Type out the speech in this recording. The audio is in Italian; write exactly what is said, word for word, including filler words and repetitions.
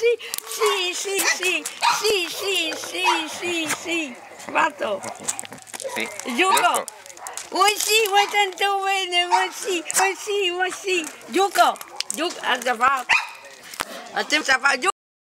sì, sì, sì, sì, sì, sì, sì, sì. Fatto. Sì. Gioco. Vuoi sì, vuoi tanto bene, vuoi sì, vuoi sì, vuoi sì. Gioco. Gioco. Ha già fatto. Ha già fatto.